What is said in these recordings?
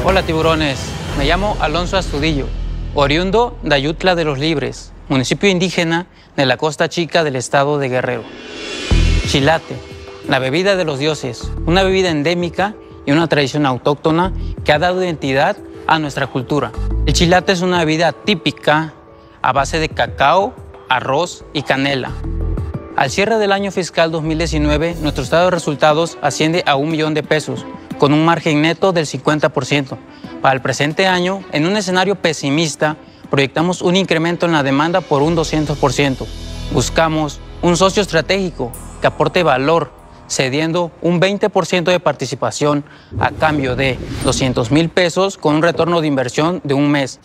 Hola tiburones, me llamo Alonso Astudillo, oriundo de Ayutla de los Libres, municipio indígena de la Costa Chica del estado de Guerrero. Chilate, la bebida de los dioses, una bebida endémica y una tradición autóctona que ha dado identidad a nuestra cultura. El chilate es una bebida típica a base de cacao, arroz y canela. Al cierre del año fiscal 2019, nuestro estado de resultados asciende a 1 millón de pesos, con un margen neto del 50%. Para el presente año, en un escenario pesimista, proyectamos un incremento en la demanda por un 200%. Buscamos un socio estratégico que aporte valor, cediendo un 20% de participación a cambio de 200,000 pesos con un retorno de inversión de un mes.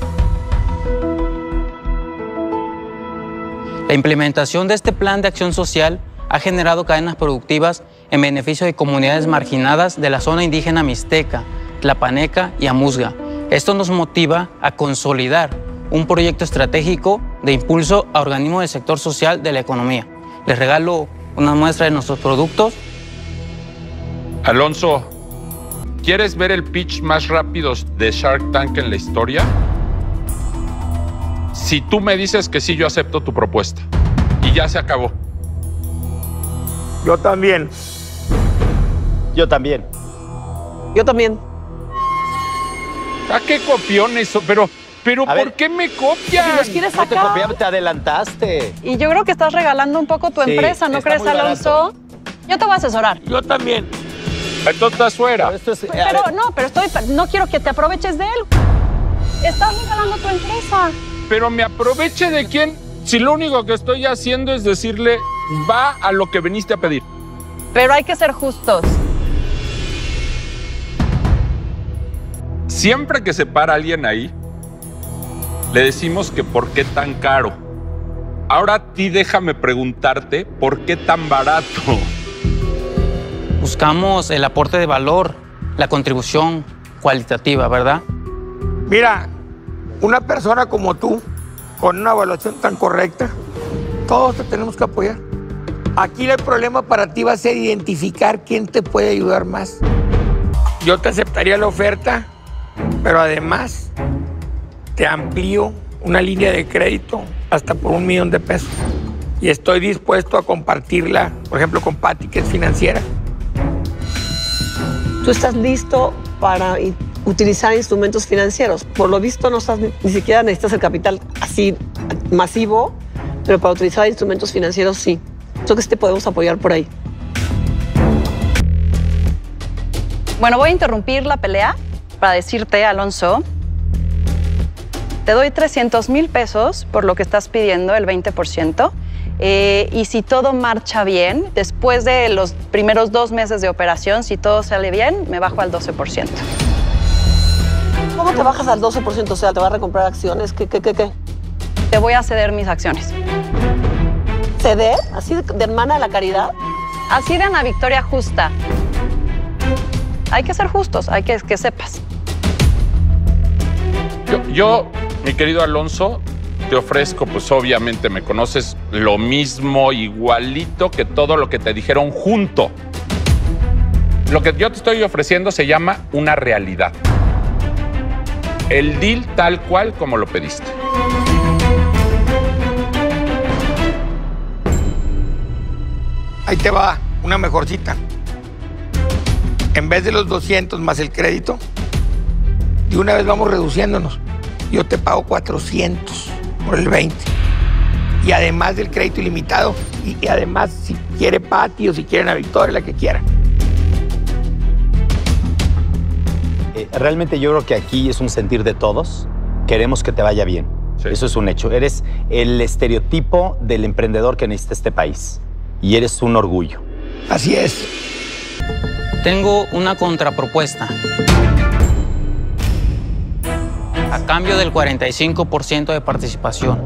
La implementación de este plan de acción social ha generado cadenas productivas en beneficio de comunidades marginadas de la zona indígena mixteca, tlapaneca y amuzga. Esto nos motiva a consolidar un proyecto estratégico de impulso a organismos del sector social de la economía. Les regalo una muestra de nuestros productos. Alonso, ¿quieres ver el pitch más rápido de Shark Tank en la historia? Si tú me dices que sí, yo acepto tu propuesta. Y ya se acabó. Yo también. Yo también. Yo también. ¿A qué copiones? Pero ¿por qué me copian? Si los quieres No te sacar. copiamos, te adelantaste. Y yo creo que estás regalando un poco tu Sí, empresa, ¿no está crees, muy Alonso? barato. Yo te voy a asesorar. Yo también. Entonces estás fuera. Pero esto es, Pero no quiero que te aproveches de él. Estás regalando tu empresa. Pero me aproveche de quién, si lo único que estoy haciendo es decirle, va a lo que viniste a pedir. Pero hay que ser justos. Siempre que se para alguien ahí, le decimos que por qué tan caro. Ahora a ti déjame preguntarte, ¿por qué tan barato? Buscamos el aporte de valor, la contribución cualitativa, ¿verdad? Mira, una persona como tú, con una evaluación tan correcta, todos te tenemos que apoyar. Aquí el problema para ti va a ser identificar quién te puede ayudar más. Yo te aceptaría la oferta, pero además te amplío una línea de crédito hasta por 1 millón de pesos. Y estoy dispuesto a compartirla, por ejemplo, con Patti, que es financiera. Tú estás listo para utilizar instrumentos financieros. Por lo visto no estás, ni siquiera necesitas el capital así masivo, pero para utilizar instrumentos financieros sí. Entonces te podemos apoyar por ahí. Bueno, voy a interrumpir la pelea para decirte, Alonso, te doy 300,000 pesos por lo que estás pidiendo, el 20%. Y si todo marcha bien, después de los primeros 2 meses de operación, si todo sale bien, me bajo al 12%. ¿Cómo te bajas al 12%? O sea, ¿te vas a recomprar acciones? ¿Qué? Te voy a ceder mis acciones. ¿Ceder? ¿Así de hermana de la caridad? Así de Ana Victoria justa. Hay que ser justos, hay que sepas. Yo, mi querido Alonso, te ofrezco, pues obviamente me conoces, lo mismo, igualito que todo lo que te dijeron junto. Lo que yo te estoy ofreciendo se llama una realidad. El deal tal cual como lo pediste. Ahí te va una mejorcita. En vez de los 200 más el crédito, de una vez vamos reduciéndonos. Yo te pago 400 por el 20. Y además del crédito ilimitado, y además si quiere Patti o si quieren a Victoria, la que quiera. Realmente yo creo que aquí es un sentir de todos. Queremos que te vaya bien. Sí. Eso es un hecho. Eres el estereotipo del emprendedor que necesita este país. Y eres un orgullo. Así es. Tengo una contrapropuesta. A cambio del 45% de participación.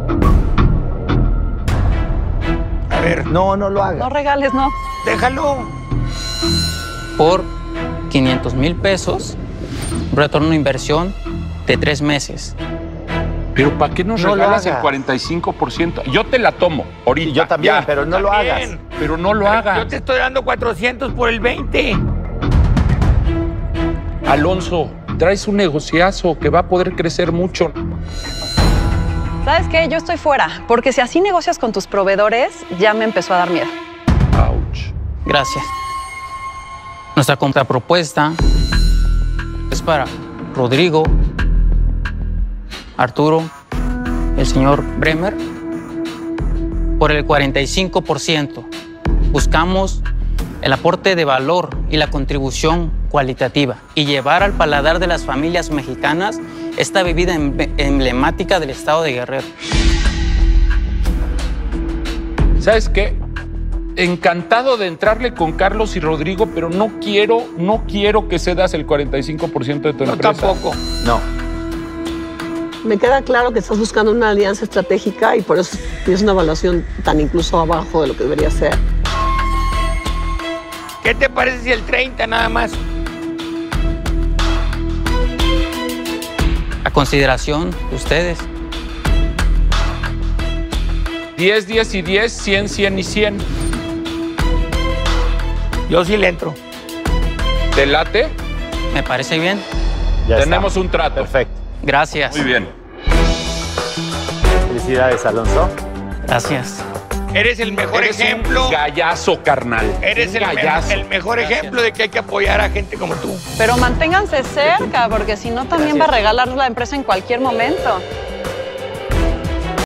A ver, No lo hagas. No regales, no. déjalo. Por 500,000 pesos, un retorno de inversión de 3 meses. Pero ¿para qué nos No lo regalas el hagas. 45%? Yo te la tomo ahorita. Y yo también, ya. pero no lo También. hagas. Pero no lo Yo hagas. te estoy dando 400 por el 20. Alonso, traes un negociazo que va a poder crecer mucho. ¿Sabes qué? Yo estoy fuera, porque si así negocias con tus proveedores, ya me empezó a dar miedo. Ouch. Gracias. Nuestra contrapropuesta es para Rodrigo, Arturo, el señor Bremer, por el 45%. Buscamos el aporte de valor y la contribución cualitativa y llevar al paladar de las familias mexicanas esta bebida emblemática del estado de Guerrero. ¿Sabes qué? Encantado de entrarle con Carlos y Rodrigo, pero no quiero que cedas el 45% de tu No, empresa. tampoco. No. Me queda claro que estás buscando una alianza estratégica y por eso tienes una evaluación tan incluso abajo de lo que debería ser. ¿Qué te parece si el 30 nada más? A consideración de ustedes. 10, 10 y 10, 100, 100 y 100. Yo sí le entro. ¿Te late? ¿Me parece bien? Ya Tenemos está. un trato. Perfecto. Gracias. Muy bien. Felicidades, Alonso. Gracias. Eres el mejor Eres ejemplo. un gallazo, carnal. Eres el gallazo. mejor ejemplo de que hay que apoyar a gente como tú. Pero manténganse cerca, porque si no también va a regalar la empresa en cualquier momento.